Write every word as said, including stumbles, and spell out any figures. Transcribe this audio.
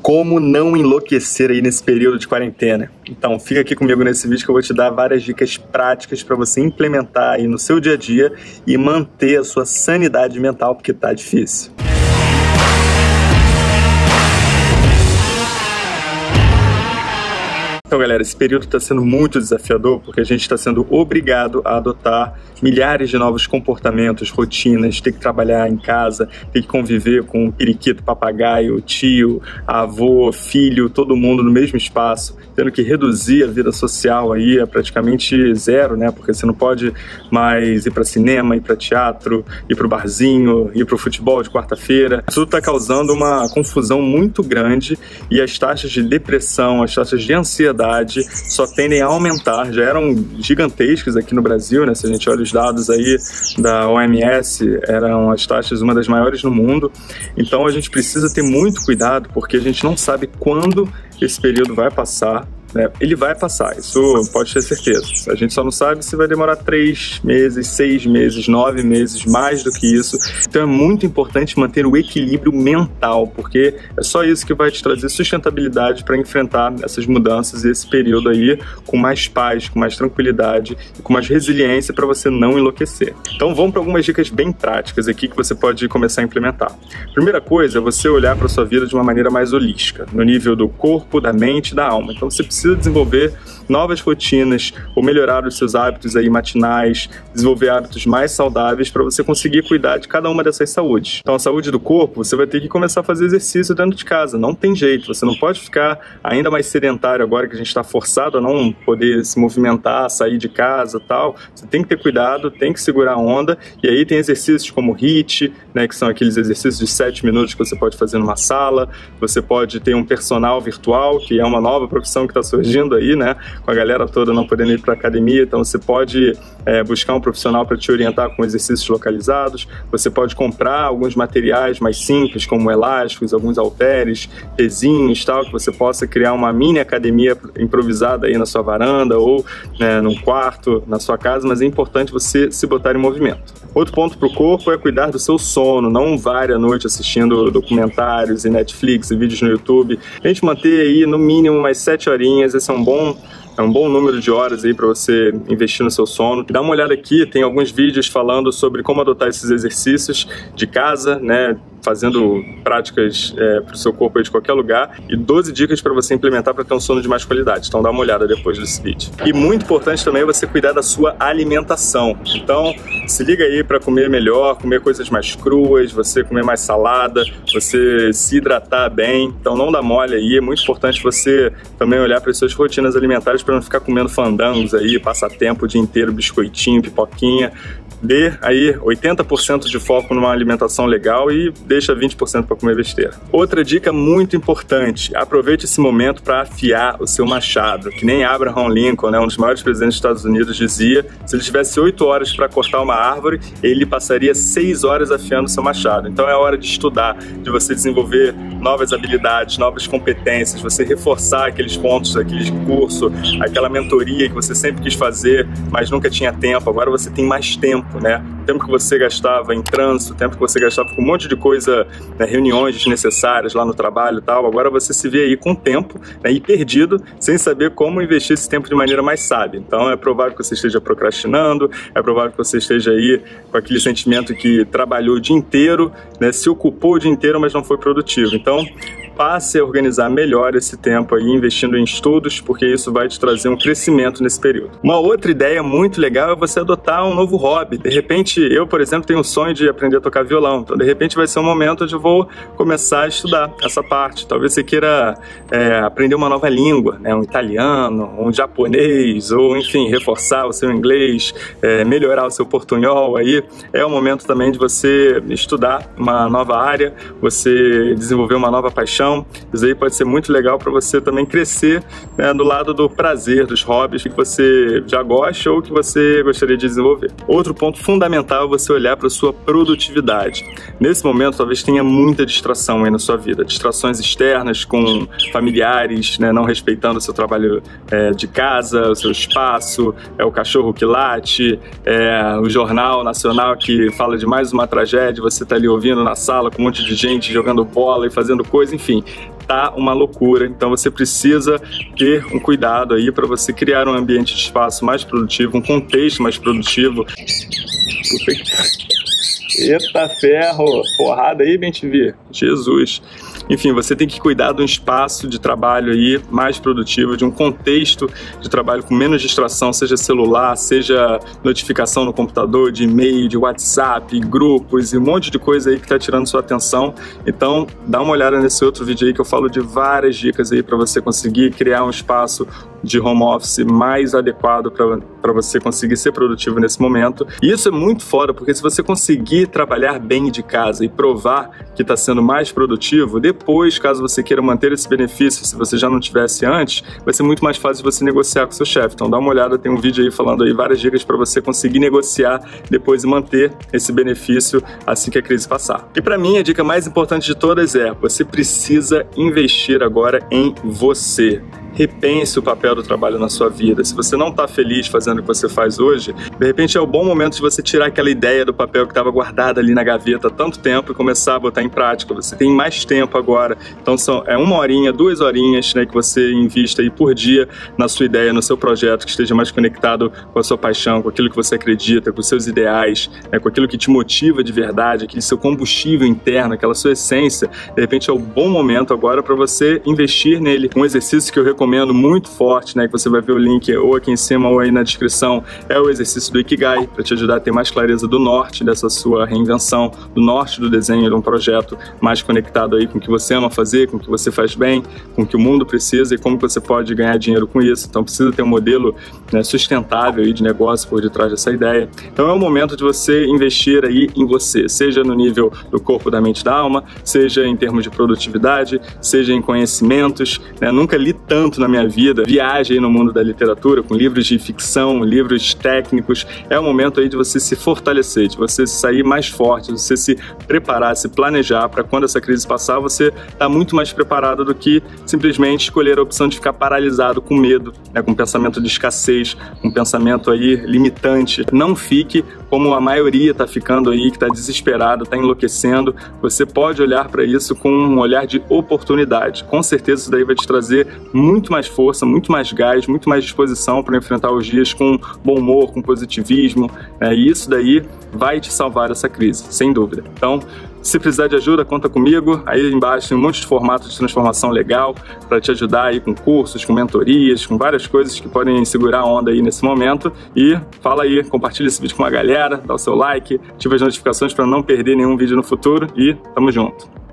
Como não enlouquecer aí nesse período de quarentena. Então fica aqui comigo nesse vídeo que eu vou te dar várias dicas práticas para você implementar aí no seu dia a dia e manter a sua sanidade mental, porque tá difícil. Então, galera, esse período está sendo muito desafiador porque a gente está sendo obrigado a adotar milhares de novos comportamentos, rotinas, ter que trabalhar em casa, ter que conviver com um periquito, papagaio, tio, avô, filho, todo mundo no mesmo espaço, tendo que reduzir a vida social aí a praticamente zero, né? Porque você não pode mais ir para cinema, ir para teatro, ir para o barzinho, ir para o futebol de quarta-feira. Isso está causando uma confusão muito grande e as taxas de depressão, as taxas de ansiedade só tendem a aumentar, já eram gigantescas aqui no Brasil, né? Se a gente olha os dados aí da O M S, eram as taxas uma das maiores no mundo. Então a gente precisa ter muito cuidado, porque a gente não sabe quando esse período vai passar. É, ele vai passar, isso pode ter certeza. A gente só não sabe se vai demorar três meses, seis meses, nove meses, mais do que isso. Então é muito importante manter o equilíbrio mental, porque é só isso que vai te trazer sustentabilidade para enfrentar essas mudanças e esse período aí com mais paz, com mais tranquilidade e com mais resiliência para você não enlouquecer. Então vamos para algumas dicas bem práticas aqui que você pode começar a implementar. Primeira coisa é você olhar para a sua vida de uma maneira mais holística, no nível do corpo, da mente e da alma. Então você precisa precisa desenvolver novas rotinas ou melhorar os seus hábitos aí matinais, desenvolver hábitos mais saudáveis para você conseguir cuidar de cada uma dessas saúdes. Então a saúde do corpo, você vai ter que começar a fazer exercício dentro de casa, não tem jeito, você não pode ficar ainda mais sedentário agora que a gente está forçado a não poder se movimentar, sair de casa e tal. Você tem que ter cuidado, tem que segurar a onda, e aí tem exercícios como HIIT, né, que são aqueles exercícios de sete minutos que você pode fazer numa sala, você pode ter um personal virtual, que é uma nova profissão que está surgindo aí, né, com a galera toda não podendo ir para academia, então você pode é, buscar um profissional para te orientar com exercícios localizados, você pode comprar alguns materiais mais simples, como elásticos, alguns halteres, pezinhos, tal, que você possa criar uma mini academia improvisada aí na sua varanda ou né, num quarto, na sua casa, mas é importante você se botar em movimento. Outro ponto para o corpo é cuidar do seu sono, não vare à noite assistindo documentários e Netflix e vídeos no YouTube. A gente manter aí no mínimo umas sete horinhas, esse é um bom É um bom número de horas aí para você investir no seu sono. Dá uma olhada aqui, tem alguns vídeos falando sobre como adotar esses exercícios de casa, né? Fazendo práticas é, para o seu corpo aí de qualquer lugar, e doze dicas para você implementar para ter um sono de mais qualidade. Então dá uma olhada depois desse vídeo. E muito importante também é você cuidar da sua alimentação. Então se liga aí para comer melhor, comer coisas mais cruas, você comer mais salada, você se hidratar bem. Então não dá mole aí, é muito importante você também olhar para as suas rotinas alimentares para não ficar comendo fandangos aí, passar tempo o dia inteiro, biscoitinho, pipoquinha. Dê aí oitenta por cento de foco numa alimentação legal e deixa vinte por cento para comer besteira. Outra dica muito importante, aproveite esse momento para afiar o seu machado, que nem Abraham Lincoln, né, um dos maiores presidentes dos Estados Unidos, dizia: se ele tivesse oito horas para cortar uma árvore, ele passaria seis horas afiando o seu machado. Então é hora de estudar, de você desenvolver novas habilidades, novas competências, você reforçar aqueles pontos, aquele curso, aquela mentoria que você sempre quis fazer, mas nunca tinha tempo. Agora você tem mais tempo, né? O tempo que você gastava em trânsito, o tempo que você gastava com um monte de coisa, né, reuniões desnecessárias lá no trabalho e tal, agora você se vê aí com tempo, né, e perdido, sem saber como investir esse tempo de maneira mais sábia. Então é provável que você esteja procrastinando, é provável que você esteja aí com aquele sentimento que trabalhou o dia inteiro, né, se ocupou o dia inteiro, mas não foi produtivo. Então passe a organizar melhor esse tempo aí, investindo em estudos, porque isso vai te trazer um crescimento nesse período. Uma outra ideia muito legal é você adotar um novo hobby. De repente, eu, por exemplo, tenho um sonho de aprender a tocar violão, então de repente vai ser um momento onde eu vou começar a estudar essa parte. Talvez você queira é, aprender uma nova língua, né? Um italiano, um japonês, ou enfim, reforçar o seu inglês, é, melhorar o seu portunhol aí. É o momento também de você estudar uma nova área, você desenvolver uma nova paixão. Isso aí pode ser muito legal para você também crescer, né, do lado do prazer, dos hobbies que você já gosta ou que você gostaria de desenvolver. Outro ponto fundamental é você olhar para a sua produtividade. Nesse momento, talvez tenha muita distração aí na sua vida. Distrações externas com familiares, né, não respeitando o seu trabalho é, de casa, o seu espaço, é o cachorro que late, é o jornal nacional que fala de mais uma tragédia, você está ali ouvindo na sala com um monte de gente jogando bola e fazendo coisa, enfim. tá uma loucura. Então você precisa ter um cuidado aí para você criar um ambiente de espaço mais produtivo, um contexto mais produtivo. Eita ferro! Porrada aí, bem te vi. Jesus! Enfim, você tem que cuidar de um espaço de trabalho aí mais produtivo, de um contexto de trabalho com menos distração, seja celular, seja notificação no computador, de e-mail, de WhatsApp, grupos e um monte de coisa aí que tá tirando sua atenção. Então, dá uma olhada nesse outro vídeo aí que eu falo de várias dicas aí para você conseguir criar um espaço de home office mais adequado para você conseguir ser produtivo nesse momento. E isso é muito foda, porque se você conseguir trabalhar bem de casa e provar que está sendo mais produtivo, depois, caso você queira manter esse benefício, se você já não tivesse antes, vai ser muito mais fácil você negociar com seu chefe. Então dá uma olhada, tem um vídeo aí falando aí várias dicas para você conseguir negociar depois e manter esse benefício assim que a crise passar. E para mim, a dica mais importante de todas é: você precisa investir agora em você. Repense o papel do trabalho na sua vida. Se você não está feliz fazendo o que você faz hoje, de repente é o bom momento de você tirar aquela ideia do papel que estava guardada ali na gaveta há tanto tempo e começar a botar em prática. Você tem mais tempo agora, então são é uma horinha, duas horinhas, né, que você invista aí por dia na sua ideia, no seu projeto, que esteja mais conectado com a sua paixão, com aquilo que você acredita, com os seus ideais, né, com aquilo que te motiva de verdade, aquele seu combustível interno, aquela sua essência. De repente é o bom momento agora para você investir nele. Um exercício que eu recomendo muito forte, né, que você vai ver o link ou aqui em cima ou aí na descrição, é o exercício do Ikigai, para te ajudar a ter mais clareza do norte dessa sua reinvenção, do norte do desenho de um projeto mais conectado aí com o que você ama fazer, com o que você faz bem, com o que o mundo precisa e como você pode ganhar dinheiro com isso. Então precisa ter um modelo, né, sustentável aí de negócio por detrás dessa ideia. Então é o momento de você investir aí em você, seja no nível do corpo, da mente, da alma, seja em termos de produtividade, seja em conhecimentos, né? Nunca li tanto na minha vida, viagem aí no mundo da literatura, com livros de ficção, livros técnicos. É o momento aí de você se fortalecer, de você sair mais forte, de você se preparar, se planejar para quando essa crise passar, você tá muito mais preparado do que simplesmente escolher a opção de ficar paralisado com medo, né, com pensamento de escassez, com pensamento aí limitante. Não fique como a maioria tá ficando aí, que tá desesperado, tá enlouquecendo. Você pode olhar para isso com um olhar de oportunidade. Com certeza isso daí vai te trazer muito mais força, muito mais gás, muito mais disposição para enfrentar os dias com bom humor, com positivismo, né? E isso daí vai te salvar dessa crise, sem dúvida. Então, se precisar de ajuda, conta comigo. Aí embaixo tem um monte de formatos de transformação legal para te ajudar aí com cursos, com mentorias, com várias coisas que podem segurar a onda aí nesse momento. E fala aí, compartilha esse vídeo com a galera, dá o seu like, ativa as notificações para não perder nenhum vídeo no futuro e tamo junto.